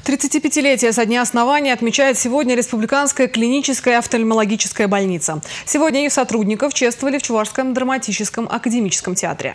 35-летие со дня основания отмечает сегодня Республиканская клиническая офтальмологическая больница. Сегодня их сотрудников чествовали в Чувашском драматическом академическом театре.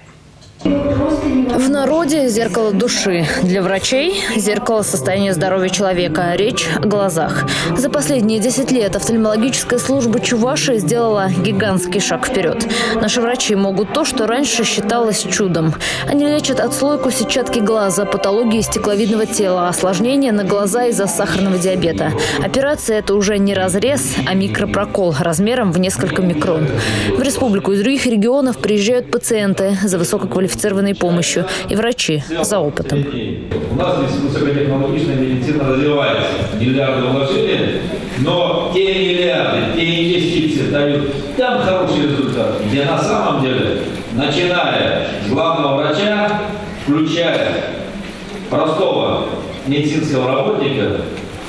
В народе зеркало души. Для врачей зеркало состояния здоровья человека. Речь о глазах. За последние 10 лет офтальмологическая служба Чувашии сделала гигантский шаг вперед. Наши врачи могут то, что раньше считалось чудом. Они лечат отслойку сетчатки глаза, патологии стекловидного тела, осложнения на глаза из-за сахарного диабета. Операция – это уже не разрез, а микропрокол размером в несколько микрон. В республику из других регионов приезжают пациенты за высококвалифицированной помощью и врачи за опытом. У нас здесь высокотехнологичная медицина развивается. Миллиарды вложений, но те миллиарды, те инвестиции дают там хороший результат, где на самом деле, начиная с главного врача, включая простого медицинского работника,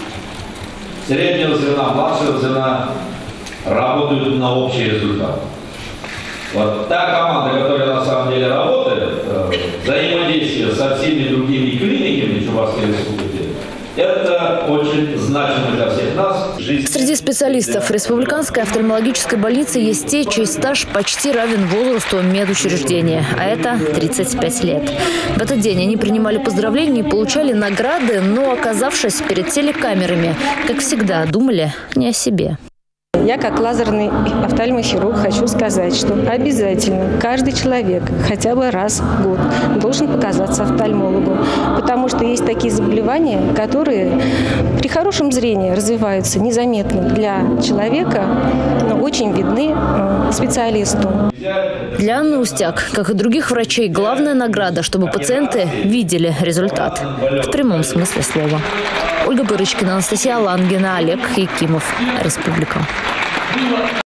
среднего звена, младшего звена, работают на общий результат. Вот та команда, которая на самом деле работает, взаимодействие со всеми другими клиниками Чувашской республики, это очень значимо для всех нас. Среди специалистов Республиканской офтальмологической больницы есть те, чей стаж почти равен возрасту медучреждения, а это 35 лет. В этот день они принимали поздравления и получали награды, но, оказавшись перед телекамерами, как всегда, думали не о себе. Я, как лазерный офтальмохирург, хочу сказать, что обязательно каждый человек хотя бы раз в год должен показаться офтальмологу, потому что есть такие заболевания, которые при хорошем зрении развиваются незаметно для человека, но очень видны специалисту. Для Анны Устяк, как и других врачей, главная награда, чтобы пациенты видели результат. В прямом смысле слова. Ольга Пырочкина, Анастасия Лангина, Олег Якимов. Республика.